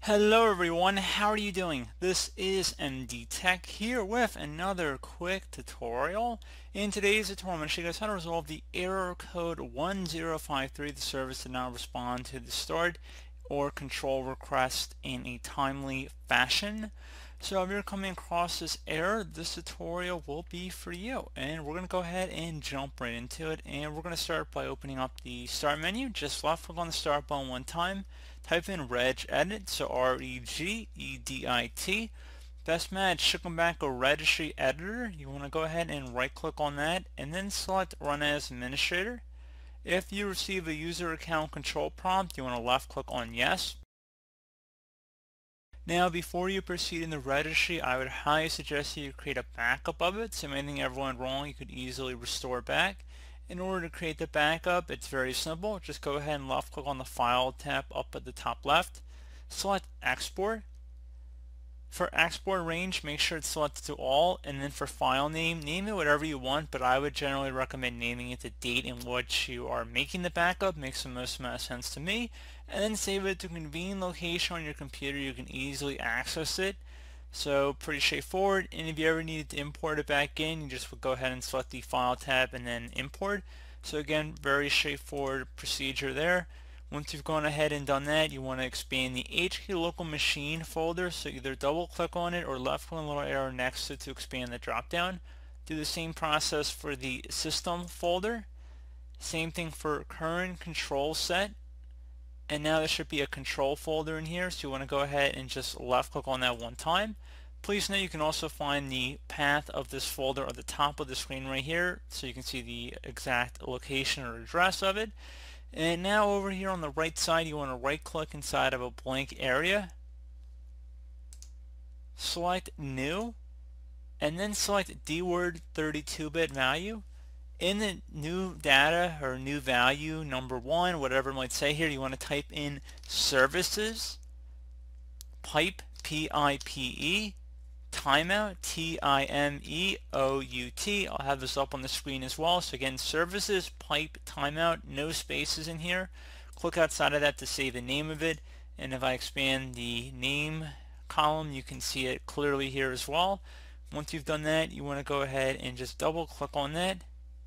Hello everyone, how are you doing? This is MD Tech here with another quick tutorial. In today's tutorial, I'm going to show you guys how to resolve the error code 1053. The service did not respond to the start or control request in a timely fashion. So if you're coming across this error, this tutorial will be for you. And we're going to go ahead and jump right into it. And we're going to start by opening up the start menu. Just left click on the start button one time. Type in regedit, so regedit. Best match should come back a registry editor. You want to go ahead and right click on that and then select run as administrator. If you receive a user account control prompt, you want to left click on yes. Now before you proceed in the registry, I would highly suggest you create a backup of it, so if anything ever went wrong you could easily restore back. In order to create the backup, it's very simple. Just go ahead and left click on the File tab up at the top left. Select Export. For export range, make sure it's selected to all, and then for file name, name it whatever you want, but I would generally recommend naming it the date in which you are making the backup. Makes the most amount of sense to me. And then save it to a convenient location on your computer. You can easily access it. So pretty straightforward, and if you ever needed to import it back in, you just would go ahead and select the File tab and then import. So again, very straightforward procedure there. Once you've gone ahead and done that, you want to expand the HK local machine folder, so either double click on it or left click on the little arrow next to it to expand the drop down. Do the same process for the system folder. Same thing for current control set. And now there should be a control folder in here, so you want to go ahead and just left click on that one time. Please note you can also find the path of this folder at the top of the screen right here, so you can see the exact location or address of it. And now over here on the right side, you want to right click inside of a blank area, select new, and then select DWORD 32-bit value. In the new data or new value number 1, whatever it might say here, you want to type in services pipe, P-I-P-E, timeout, T-I-M-E-O-U-T. I'll have this up on the screen as well. So again, services pipe timeout, no spaces in here. Click outside of that to say the name of it, and if I expand the name column, you can see it clearly here as well. Once you've done that, you want to go ahead and just double click on that.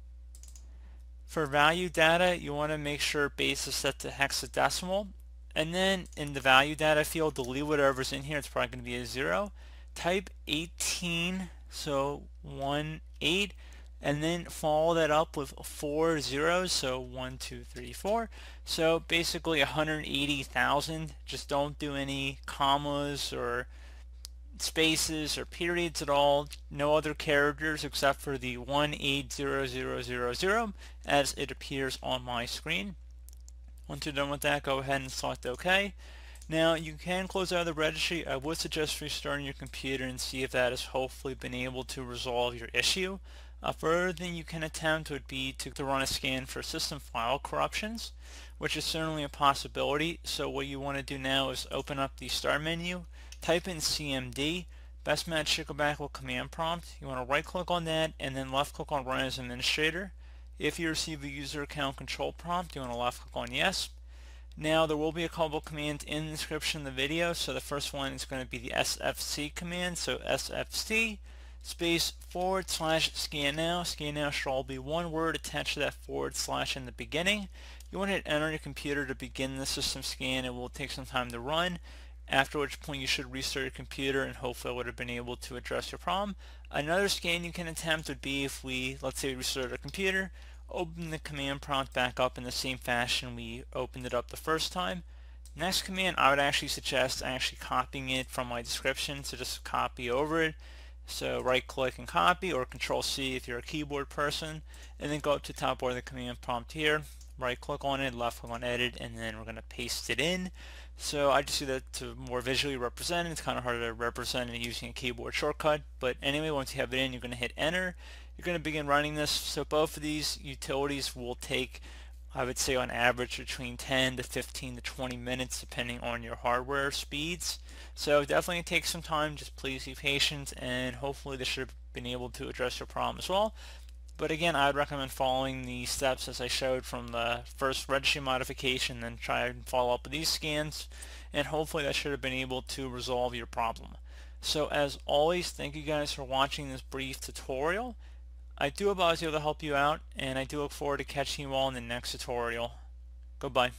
For value data, you want to make sure base is set to hexadecimal, and then in the value data field, delete whatever's in here. It's probably going to be a 0. Type 18, so 18, and then follow that up with 4 zeros, so 1, 2, 3, 4. So basically 180,000. Just don't do any commas or spaces or periods at all. No other characters except for the 180000 as it appears on my screen. Once you're done with that, go ahead and select OK. Now you can close out of the registry. I would suggest restarting your computer and see if that has hopefully been able to resolve your issue. Further thing you can attempt would be to run a scan for system file corruptions, which is certainly a possibility. So what you want to do now is open up the start menu, type in CMD. Best match should go back with command prompt. You want to right click on that and then left click on run as administrator. If you receive a user account control prompt, you want to left click on yes. Now there will be a couple commands in the description of the video. So the first one is going to be the SFC command. So SFC space / scan now. Scan now should all be one word attached to that / in the beginning. You want to hit enter on your computer to begin the system scan. It will take some time to run, after which point you should restart your computer and hopefully it would have been able to address your problem. Another scan you can attempt would be if we, let's say, restart our computer, open the command prompt back up in the same fashion we opened it up the first time. Next command, I would actually suggest actually copying it from my description, so just copy over it. So right click and copy, or Control C if you're a keyboard person, and then go up to top bar of the command prompt here, right click on it, left click on edit, and then we're going to paste it in. So I just do that to more visually represent it. It's kind of hard to represent it using a keyboard shortcut, but anyway, once you have it in, you're going to hit enter. You're going to begin running this. So both of these utilities will take, I would say, on average between 10 to 15 to 20 minutes depending on your hardware speeds. So definitely take some time. Just please be patient, and hopefully this should have been able to address your problem as well. But again, I would recommend following the steps as I showed from the first registry modification, then try and follow up with these scans, and hopefully that should have been able to resolve your problem. So as always, thank you guys for watching this brief tutorial. I do hope I was able to help you out, and I do look forward to catching you all in the next tutorial. Goodbye.